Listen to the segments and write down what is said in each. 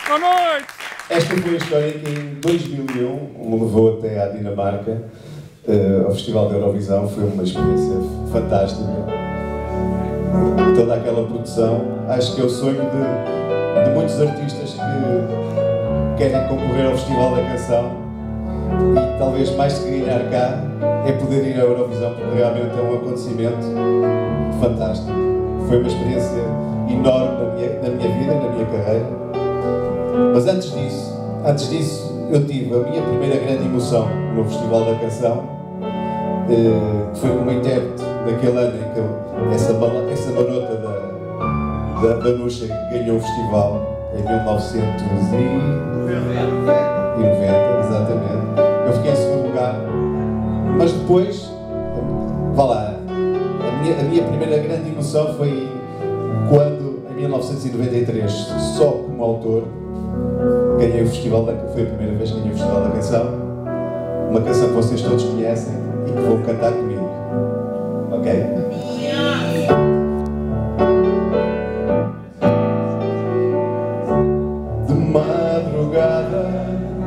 Boa noite! Esta foi a história que em 2001 me levou até à Dinamarca, ao Festival da Eurovisão. Foi uma experiência fantástica. Toda aquela produção, acho que é o sonho de muitos artistas que querem concorrer ao Festival da Canção, e talvez mais do que ganhar cá é poder ir à Eurovisão, porque realmente é um acontecimento fantástico. Foi uma experiência enorme na minha vida, na minha carreira. Mas antes disso, eu tive a minha primeira grande emoção no Festival da Canção, que foi como intérprete daquele ano em que essa marota da Vanucha ganhou o festival, em 1990, exatamente. Eu fiquei em segundo lugar, mas depois, vá lá, a minha primeira grande emoção foi quando, em 1993, só como autor, ganhei o Festival foi a primeira vez que ganhei o Festival da Canção, uma canção que vocês todos conhecem e que vão cantar comigo, ok? De madrugada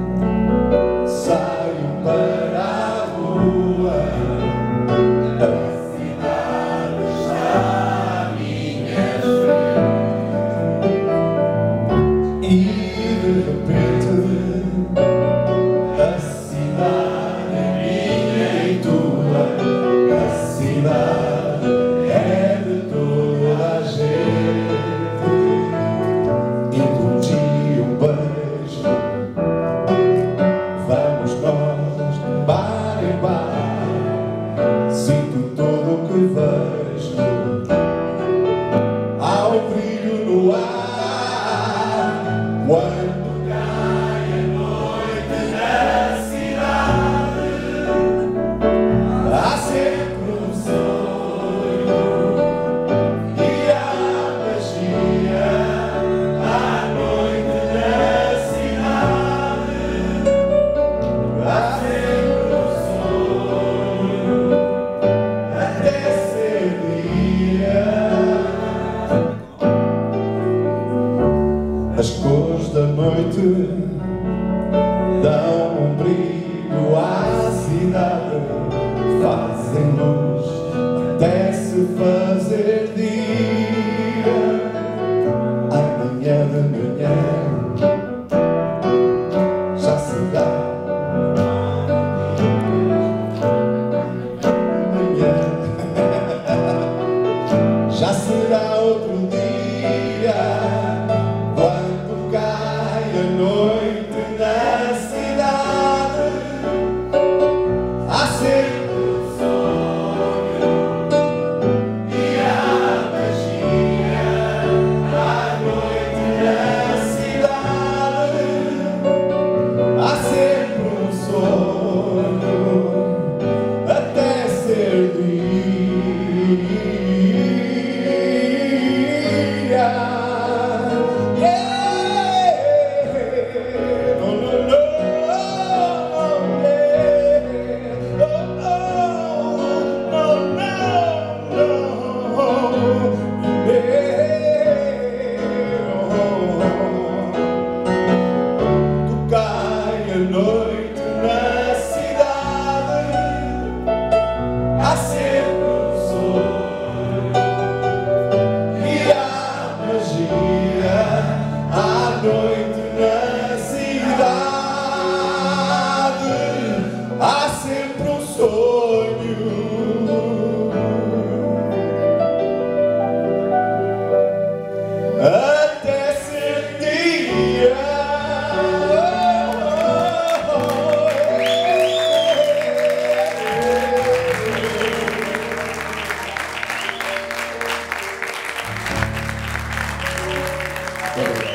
saio para a rua, a cidade está à minha frente e de repente a cidade é minha e tua, a cidade é de toda a gente. E de um dia um beijo, vamos nós de bar em bar, sinto tudo o que vejo, há um brilho no ar, quando cai a noite na cidade, há sempre um sonho e há magia. À noite na cidade, há sempre um sonho até ser dia. As cores da noite dão um brilho à cidade, fazem luz até se fazer dia. Amanhã de manhã já se dá. Amanhã já será outro dia, quando cai a noite na cidade, há sempre um sonho e há magia. À noite na cidade, há sempre um sonho até ser dia. Cai a noite na cidade, há sempre um sonho e há magia. À noite na cidade, há sempre um sonho até ser dia. Obrigado.